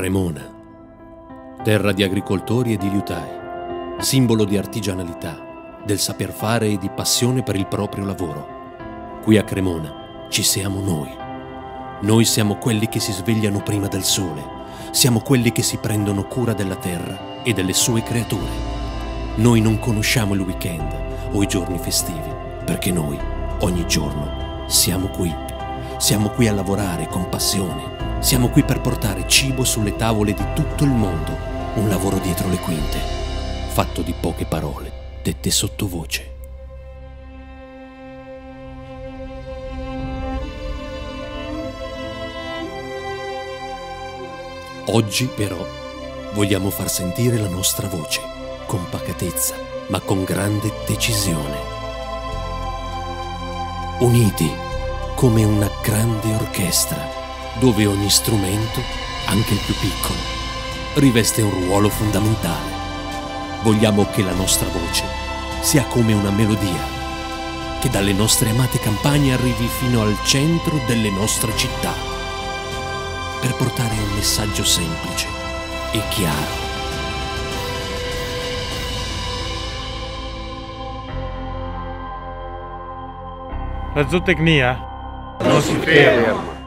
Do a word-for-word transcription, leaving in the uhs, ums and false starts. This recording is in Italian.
Cremona, terra di agricoltori e di liutai, simbolo di artigianalità, del saper fare e di passione per il proprio lavoro. Qui a Cremona ci siamo noi. Noi siamo quelli che si svegliano prima del sole, siamo quelli che si prendono cura della terra e delle sue creature. Noi non conosciamo il weekend o i giorni festivi, perché noi, ogni giorno, siamo qui. Siamo qui a lavorare con passione. Siamo qui per portare cibo sulle tavole di tutto il mondo. Un lavoro dietro le quinte, fatto di poche parole, dette sottovoce. Oggi, però, vogliamo far sentire la nostra voce, con pacatezza, ma con grande decisione. Uniti, come una grande orchestra, dove ogni strumento, anche il più piccolo, riveste un ruolo fondamentale. Vogliamo che la nostra voce sia come una melodia, che dalle nostre amate campagne arrivi fino al centro delle nostre città, per portare un messaggio semplice e chiaro. La zootecnia non si ferma.